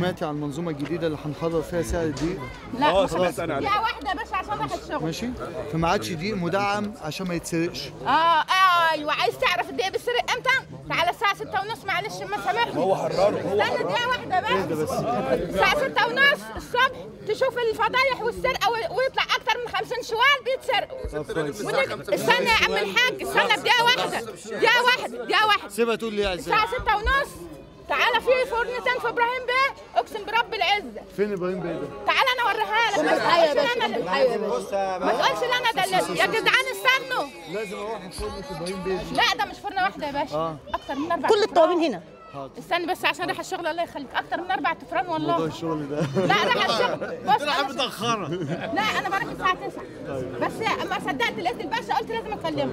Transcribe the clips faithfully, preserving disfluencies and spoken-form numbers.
سمعتي عن المنظومه الجديده اللي هنحضر فيها سعر الدقيق؟ لا اه سمعت انا دقيقة عليها. واحدة بس عشان راح الشغل. ماشي؟ فما عادش دقيق مدعم عشان ما يتسرقش. اه اه ايوه، عايز تعرف الدقيقة بيتسرق امتى؟ تعالى الساعة ستة ونص معلش ما سامحني. هو حرره هو استنى دقيقة واحدة اهدى بس. بس. الساعة ستة ونص الصبح تشوف الفضايح والسرقة ويطلع أكتر من خمسين شوال بيتسرقوا. طب كويس. ونج- استنى يا عم الحاج، استنى بدقيقة واحدة، دقيقة واحدة، دقيقة واحدة. سيبها تقول لي يا عزيزي. الساعة ستة ونص تعالى في فرنتين في إبراهيم بيه، أقسم برب العزة. فين ابراهيم بيه ده؟ تعالى أنا أوريها لك. ما تقولش إن أنا ما تقولش إن أنا دللت يا جدعان، استنوا. لازم اروح فرن ابراهيم بيه. لا ده مش فرنة واحدة يا باشا. آه. أكتر من أربع كل الطوابين هنا. استنى بس عشان رايح الشغل الله يخليك، أكتر من أربع تفران موضوع والله. الشغل ده. لا رايح الشغل. بص راح أنا- متأخرة. لا انا بروح الساعه تسعة بس اما صدقت لقيت الباشا قلت لازم اكلمه.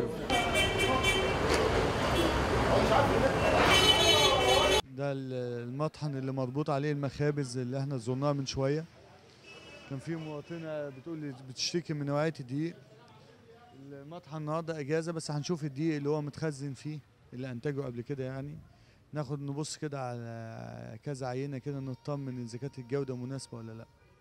ده المطحن اللي مربوط عليه المخابز اللي احنا زرناها من شويه. كان في مواطنه بتقول لي بتشتكي من نوعيه الدقيق. المطحن النهارده اجازه، بس هنشوف الدقيق اللي هو متخزن فيه اللي انتجه قبل كده يعني. ناخد نبص كده على كذا عينه كده نطمن اذا كانت الجوده مناسبه ولا لا.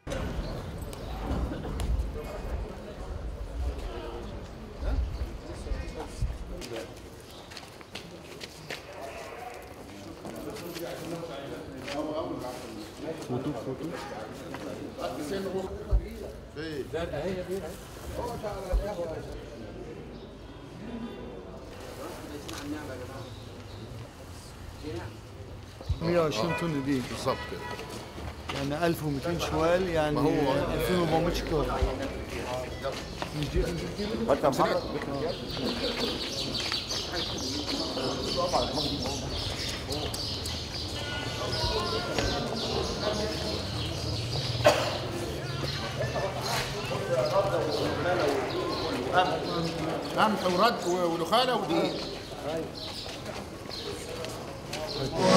فوتو فوتو مية وعشرين طن دي بالظبط كده. يعني ألف ومئتين شوال يعني ما هو ألفين وأربعمية شكاره. مش دي انت محمد قمح ورد ونخاله ودقيق.